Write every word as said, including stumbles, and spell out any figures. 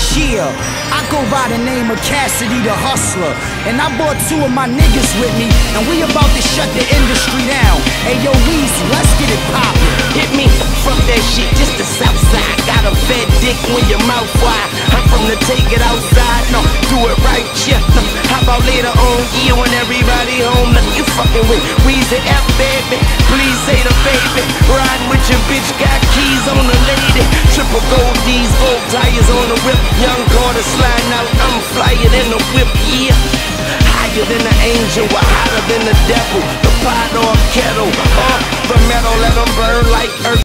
Yeah, I go by the name of Cassidy the Hustler, and I brought two of my niggas with me, and we about to shut the industry down. Hey yo, Weezy, let's get it poppin'. Hit me, fuck that shit, just the south side. Got a fat dick when your mouth wide. I'm from the take it outside, no, do it right, yeah. How about later on, yeah, when everybody home? Look, you fucking with Weezy F, baby. Please say the baby. Riding with your bitch, got keys on the lady. Triple gold D's, gold tires on the whip. Young Carter sliding out, I'm flyer than the whip, yeah. Higher than the angel, or hotter than the devil. The pot or kettle, off the metal, let them burn like earth.